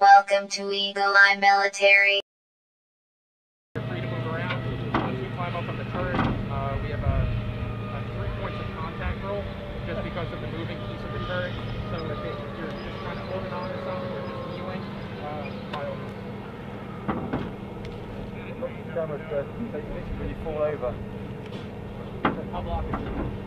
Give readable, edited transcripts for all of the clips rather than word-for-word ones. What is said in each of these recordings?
Welcome to Eagle Eye Military. You're free to move around. Once you climb up on the turret, we have a 3 points of contact roll, just because of the moving piece of the turret. So if you're just trying to hold it on or something, or just kneeling, by all means. Camera stress, when you fall over. I'll block it.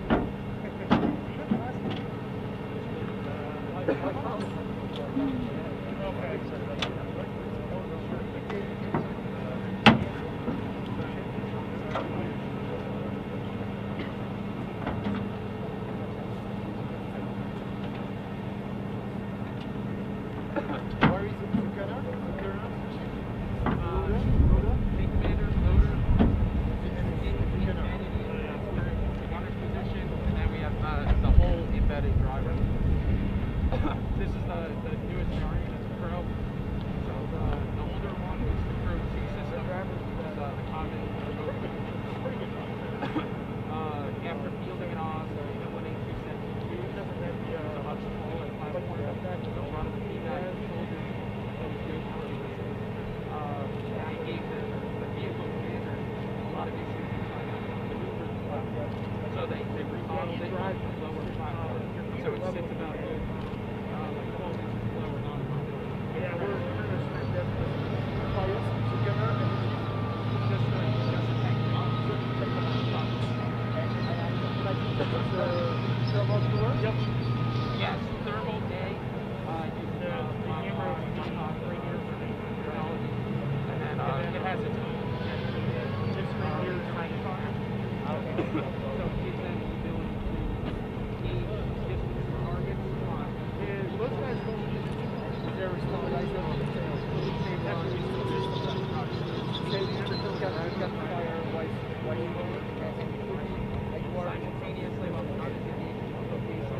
This is the newest variant, it's a Pro. So the older one was the Pro 2 system, was the common remote. After fielding it off, the M1A2 SEPv3 doesn't have the obstacle and platform like that, so a lot of the feedback and shoulders that was good. They gave the vehicle commander a lot of issues with maneuvers and platform. So they remodeled it with lower platform, so it sits about good. Yep. Yes, thermal day. You can camera right here for the technology, and then it has its own. This right here is magnifying. So it gives them the ability to gauge distance to targets. Most guys don't use their response. Got the fire, white simultaneously while the target is in one location.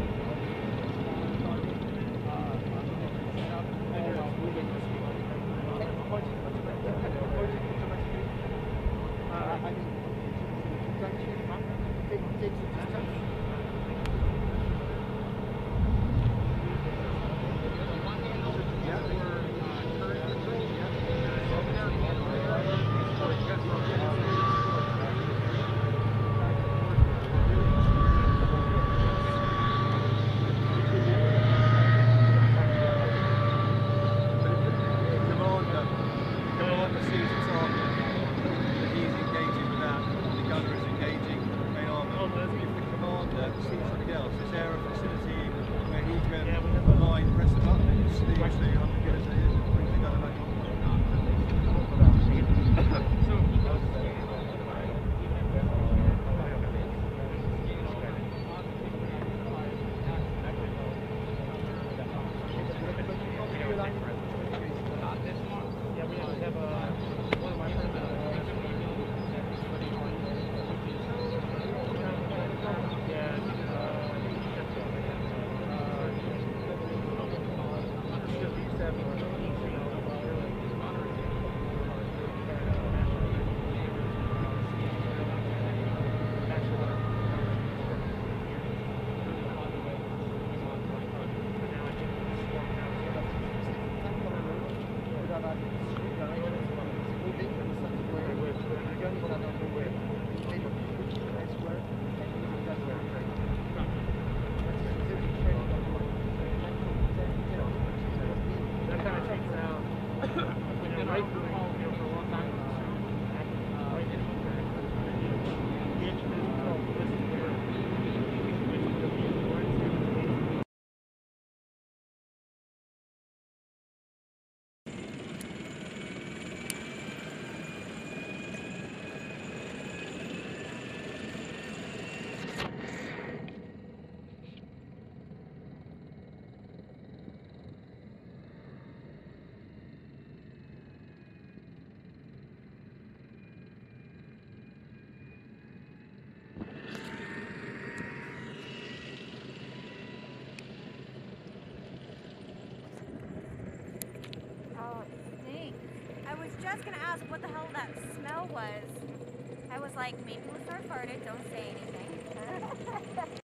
Just gonna ask what the hell that smell was. I was like, maybe Lessard farted, don't say anything.